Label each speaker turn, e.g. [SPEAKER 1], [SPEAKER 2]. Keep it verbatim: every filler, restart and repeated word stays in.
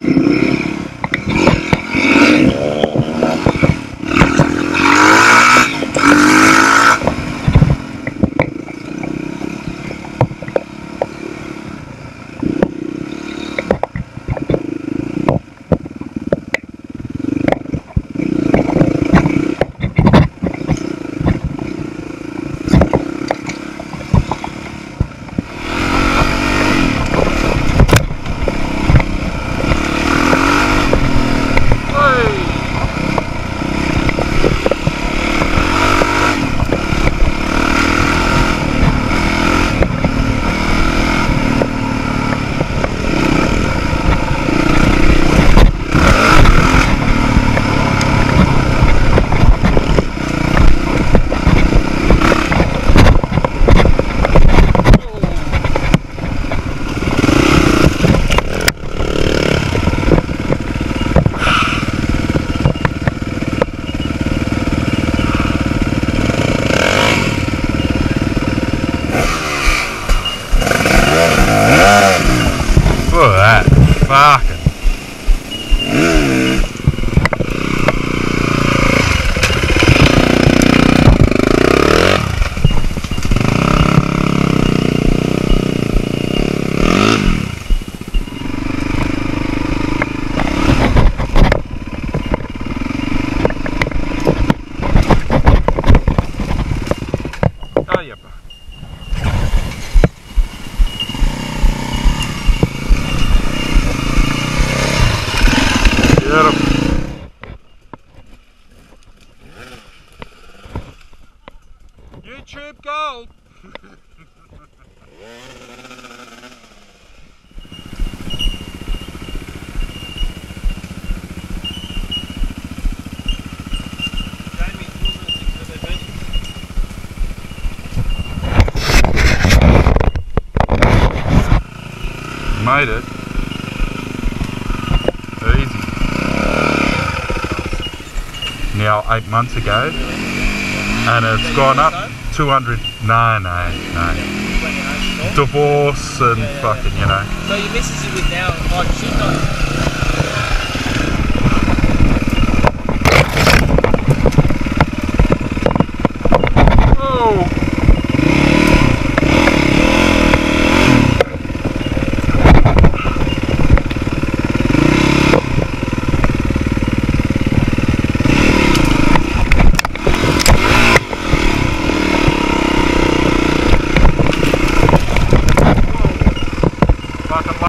[SPEAKER 1] Fucking. Oh, yep. YouTube gold. Made it. Easy. Now eight months ago, and it's gone up two hundred. No, no, no. Divorce and fucking, you know.
[SPEAKER 2] So your missus is with now, like she's not.